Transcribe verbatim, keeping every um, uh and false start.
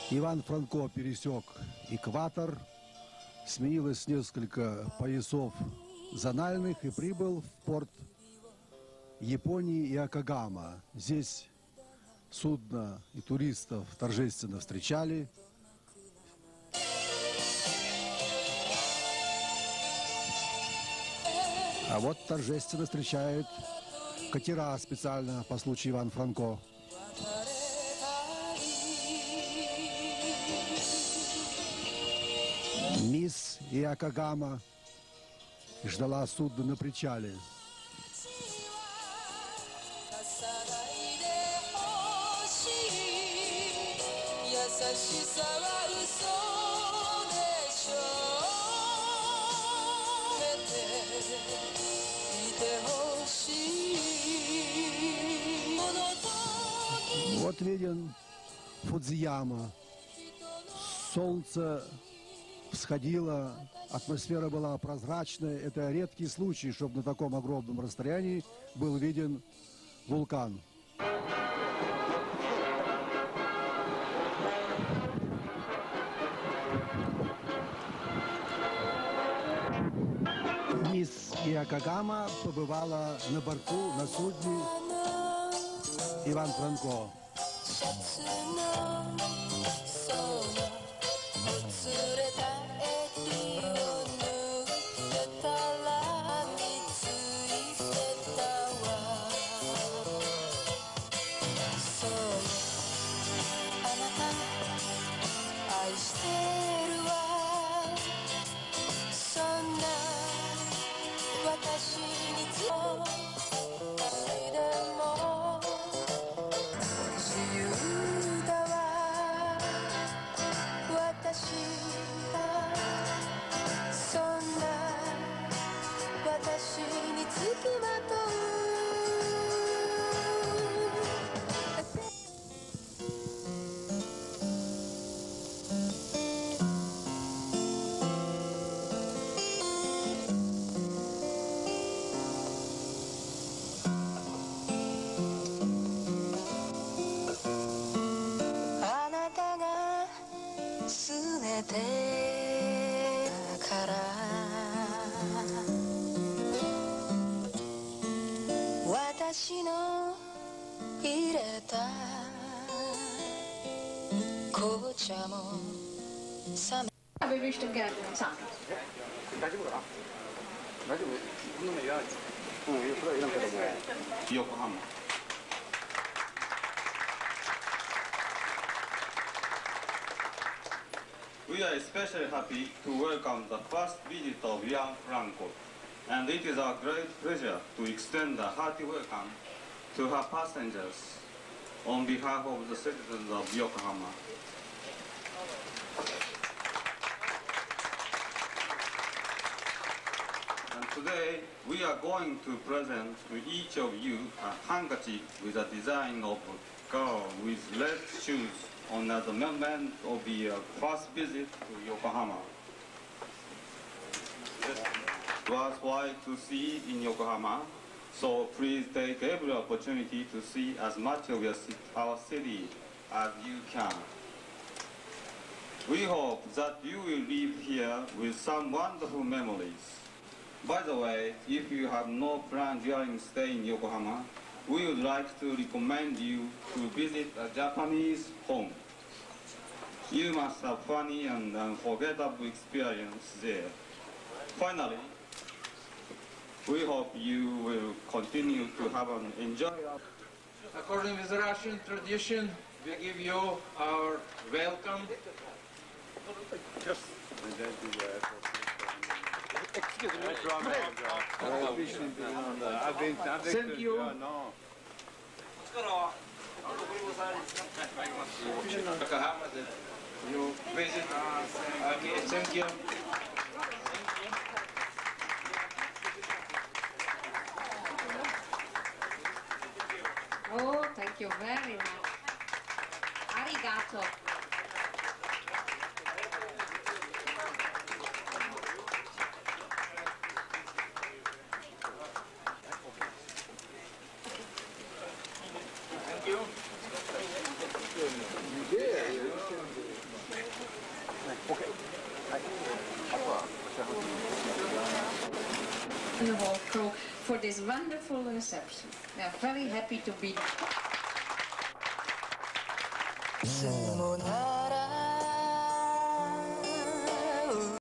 Иван Франко пересек экватор, сменилось несколько поясов зональных и прибыл в порт Японии Иокогама. Здесь судно и туристов торжественно встречали. А вот торжественно встречают катера специально по случаю Иван Франко. Мисс Иокогама ждала судно на причале. Вот виден Фудзияма. Солнце всходило, атмосфера была прозрачная. Это редкий случай, чтобы на таком огромном расстоянии был виден вулкан. Мисс Иокогама побывала на борту, на судне Иван Франко. Vi wished to get some. Yokohama. We are especially happy to welcome the first visit of Ivan Franco, and it is our great pleasure to extend a hearty welcome to her passengers on behalf of the citizens of Yokohama. And today, we are going to present to each of you a handkerchief with a design of a girl with red shoes on as a moment of the uh, first visit to Yokohama. It was worthwhile to see in Yokohama, so please take every opportunity to see as much of your, our city as you can. We hope that you will leave here with some wonderful memories. By the way, if you have no plan during stay in Yokohama, we would like to recommend you to visit a Japanese home. You must have funny and unforgettable experience there. Finally, we hope you will continue to have an enjoyable. According with the Russian tradition, we give you our welcome. Just excuse me. Thank you. Yokohama, you visit. Okay, thank you. Oh, thank you very much. Arigato. Thank you. and the whole crew for this wonderful reception. We are very happy to be there.